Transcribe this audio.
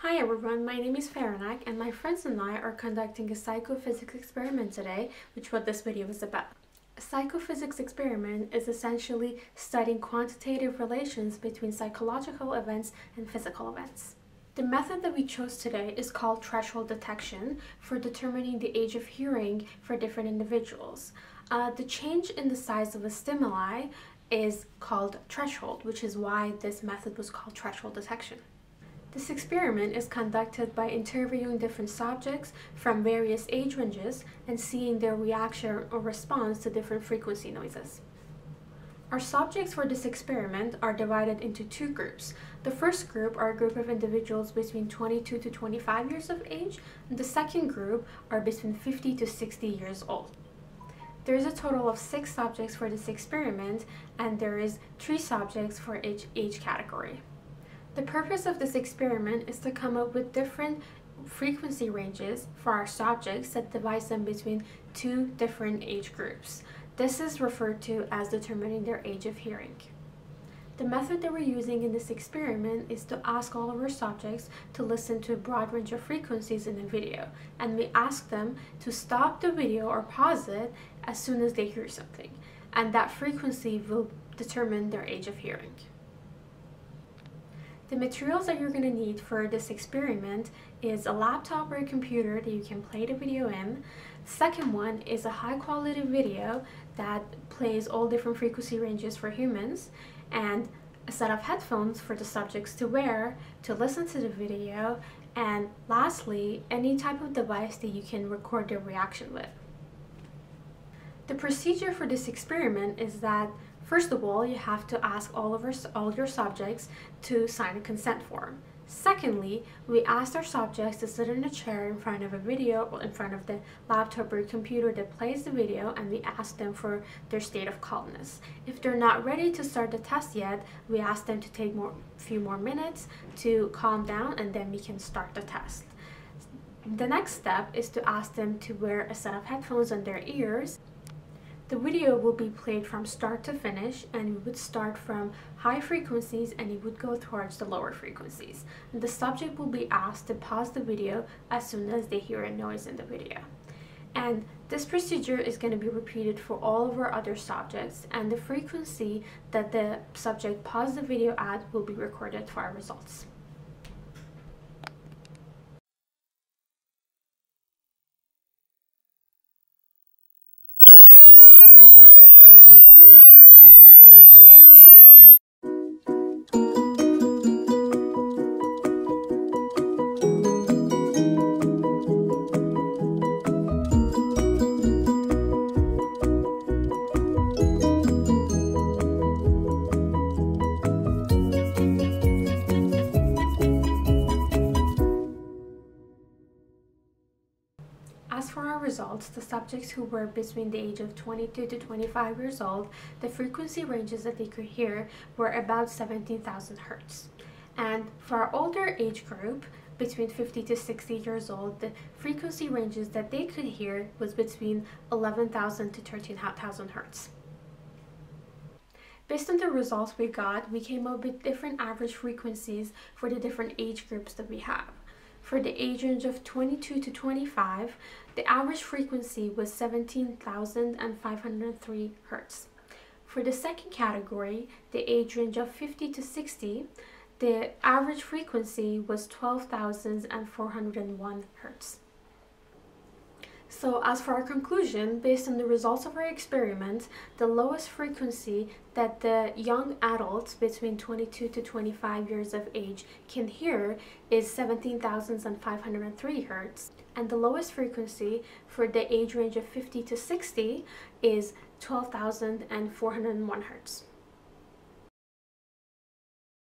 Hi everyone, my name is Faranak and my friends and I are conducting a psychophysics experiment today, which is what this video is about. A psychophysics experiment is essentially studying quantitative relations between psychological events and physical events. The method that we chose today is called threshold detection for determining the age of hearing for different individuals. The change in the size of a stimuli is called threshold, which is why this method was called threshold detection. This experiment is conducted by interviewing different subjects from various age ranges and seeing their reaction or response to different frequency noises. Our subjects for this experiment are divided into two groups. The first group are a group of individuals between 22 to 25 years of age, and the second group are between 50 to 60 years old. There is a total of 6 subjects for this experiment, and there is 3 subjects for each age category. The purpose of this experiment is to come up with different frequency ranges for our subjects that divides them between 2 different age groups. This is referred to as determining their age of hearing. The method that we're using in this experiment is to ask all of our subjects to listen to a broad range of frequencies in a video, and we ask them to stop the video or pause it as soon as they hear something, and that frequency will determine their age of hearing. The materials that you're going to need for this experiment is a laptop or a computer that you can play the video in. The second one is a high quality video that plays all different frequency ranges for humans, and a set of headphones for the subjects to wear to listen to the video, and lastly, any type of device that you can record their reaction with. The procedure for this experiment is that first of all, you have to ask all your subjects to sign a consent form. Secondly, we asked our subjects to sit in a chair in front of a video or in front of the laptop or computer that plays the video, and we asked them for their state of calmness. If they're not ready to start the test yet, we ask them to take a few more minutes to calm down, and then we can start the test. The next step is to ask them to wear a set of headphones on their ears. The video will be played from start to finish, and we would start from high frequencies and it would go towards the lower frequencies. And the subject will be asked to pause the video as soon as they hear a noise in the video. And this procedure is going to be repeated for all of our other subjects, and the frequency that the subject paused the video at will be recorded for our results. As for our results, the subjects who were between the age of 22 to 25 years old, the frequency ranges that they could hear were about 17,000 Hz. And for our older age group, between 50 to 60 years old, the frequency ranges that they could hear was between 11,000 to 13,000 Hz. Based on the results we got, we came up with different average frequencies for the different age groups that we have. For the age range of 22 to 25, the average frequency was 17,503 Hz. For the second category, the age range of 50 to 60, the average frequency was 12,401 Hz. So as for our conclusion, based on the results of our experiment, the lowest frequency that the young adults between 22 to 25 years of age can hear is 17,503 Hz, and the lowest frequency for the age range of 50 to 60 is 12,401 Hz.